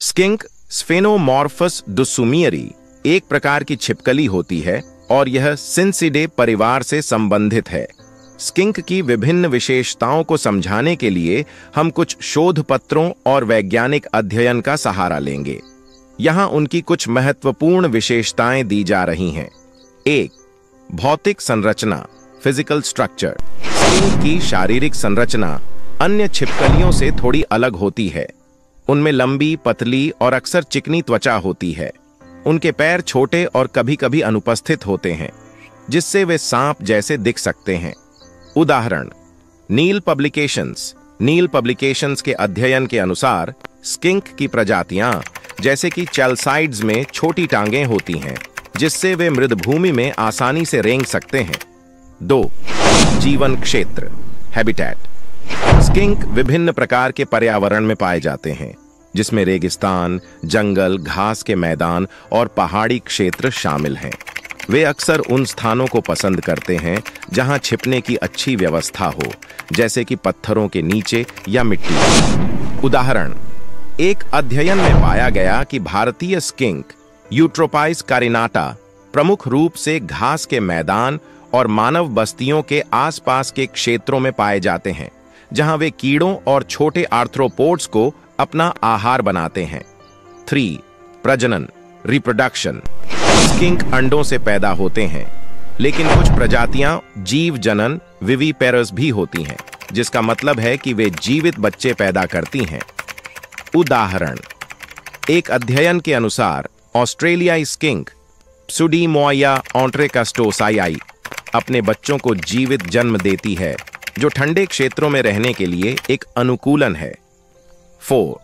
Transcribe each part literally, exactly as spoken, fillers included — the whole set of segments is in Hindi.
स्किंक स्फेनोमॉर्फस डुसुमियरी एक प्रकार की छिपकली होती है और यह सिंसिडे परिवार से संबंधित है। स्किंक की विभिन्न विशेषताओं को समझाने के लिए हम कुछ शोध पत्रों और वैज्ञानिक अध्ययन का सहारा लेंगे। यहाँ उनकी कुछ महत्वपूर्ण विशेषताएं दी जा रही हैं। एक, भौतिक संरचना, फिजिकल स्ट्रक्चर। स्किंक की शारीरिक संरचना अन्य छिपकलियों से थोड़ी अलग होती है। उनमें लंबी, पतली और अक्सर चिकनी त्वचा होती है। उनके पैर छोटे और कभी-कभी अनुपस्थित होते हैं, जिससे वे सांप जैसे दिख सकते हैं। उदाहरण, नील पब्लिकेशंस। नील पब्लिकेशंस के अध्ययन के अनुसार स्किंक की प्रजातियां जैसे कि चैल्साइड्स में छोटी टांगें होती हैं, जिससे वे मृदभूमि में आसानी से रेंग सकते हैं। दो, जीवन क्षेत्र, हैबिटेट। स्किंक विभिन्न प्रकार के पर्यावरण में पाए जाते हैं, जिसमें रेगिस्तान, जंगल, घास के मैदान और पहाड़ी क्षेत्र शामिल हैं। वे अक्सर उन स्थानों को पसंद करते हैं जहां छिपने की अच्छी व्यवस्था हो, जैसे कि पत्थरों के नीचे या मिट्टी। उदाहरण, एक अध्ययन में पाया गया कि भारतीय स्किंक यूट्रोपाइस कारिनाटा प्रमुख रूप से घास के मैदान और मानव बस्तियों के आसपास के क्षेत्रों में पाए जाते हैं, जहां वे कीड़ों और छोटे आर्थ्रोपोड्स को अपना आहार बनाते हैं। थ्री, प्रजनन, रिप्रोडक्शन। स्किंक अंडों से पैदा होते हैं, लेकिन कुछ प्रजातियां जीव जनन विविपेरस भी होती हैं, जिसका मतलब है कि वे जीवित बच्चे पैदा करती हैं। उदाहरण, एक अध्ययन के अनुसार ऑस्ट्रेलियाई स्किंक प्सुडीमोया ऑन्ट्रेकास्टोसाई अपने बच्चों को जीवित जन्म देती है, जो ठंडे क्षेत्रों में रहने के लिए एक अनुकूलन है। फोर,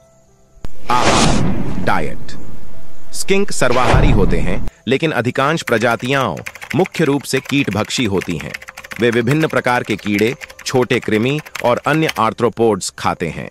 आहार, डाइट। स्किंक सर्वाहारी होते हैं, लेकिन अधिकांश प्रजातियां मुख्य रूप से कीटभक्षी होती हैं। वे विभिन्न प्रकार के कीड़े, छोटे कृमि और अन्य आर्थ्रोपोड्स खाते हैं।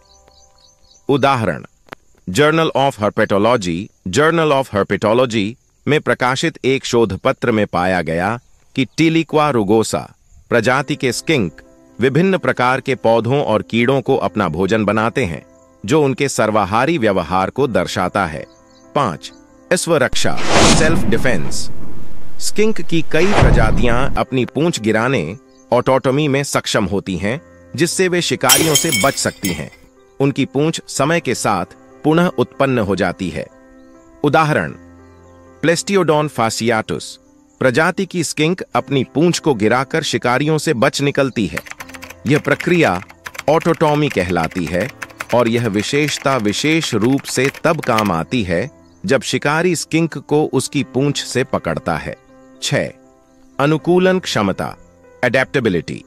उदाहरण, journal of herpetology journal of herpetology में प्रकाशित एक शोध पत्र में पाया गया कि टिलिक्वा रुगोसा प्रजाति के स्किंक विभिन्न प्रकार के पौधों और कीड़ों को अपना भोजन बनाते हैं, जो उनके सर्वाहारी व्यवहार को दर्शाता है। पांच, स्वरक्षा, सेल्फ डिफेंस। स्किंक की कई प्रजातियां अपनी पूंछ गिराने ऑटोटोमी में सक्षम होती हैं, जिससे वे शिकारियों से बच सकती हैं। उनकी पूंछ समय के साथ पुनः उत्पन्न हो जाती है। उदाहरण, प्लेस्टियोडॉन फासियाटुस प्रजाति की स्किंक अपनी पूंछ को गिराकर शिकारियों से बच निकलती है। यह प्रक्रिया ऑटोटॉमी कहलाती है और यह विशेषता विशेष रूप से तब काम आती है जब शिकारी स्किंक को उसकी पूंछ से पकड़ता है। छह, अनुकूलन क्षमता, एडेप्टेबिलिटी।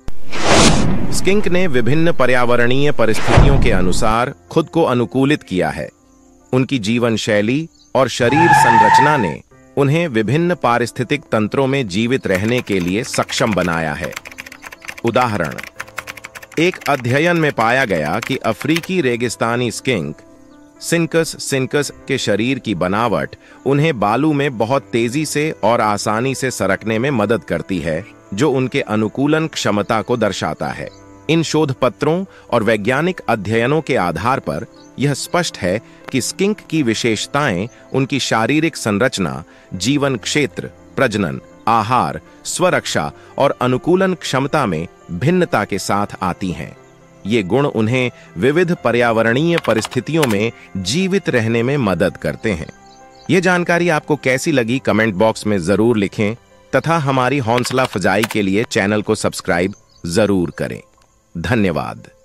स्किंक ने विभिन्न पर्यावरणीय परिस्थितियों के अनुसार खुद को अनुकूलित किया है। उनकी जीवन शैली और शरीर संरचना ने उन्हें विभिन्न पारिस्थितिक तंत्रों में जीवित रहने के लिए सक्षम बनाया है। उदाहरण, एक अध्ययन में पाया गया कि अफ्रीकी रेगिस्तानी स्किंक सिंकस सिंकस के शरीर की बनावट उन्हें बालू में बहुत तेजी से और आसानी से सरकने में मदद करती है, जो उनके अनुकूलन क्षमता को दर्शाता है। इन शोध पत्रों और वैज्ञानिक अध्ययनों के आधार पर यह स्पष्ट है कि स्किंक की विशेषताएं उनकी शारीरिक संरचना, जीवन क्षेत्र, प्रजनन, आहार, स्वरक्षा और अनुकूलन क्षमता में भिन्नता के साथ आती हैं। ये गुण उन्हें विविध पर्यावरणीय परिस्थितियों में जीवित रहने में मदद करते हैं। यह जानकारी आपको कैसी लगी कमेंट बॉक्स में जरूर लिखें तथा हमारी हौसला अफजाई के लिए चैनल को सब्सक्राइब जरूर करें। धन्यवाद।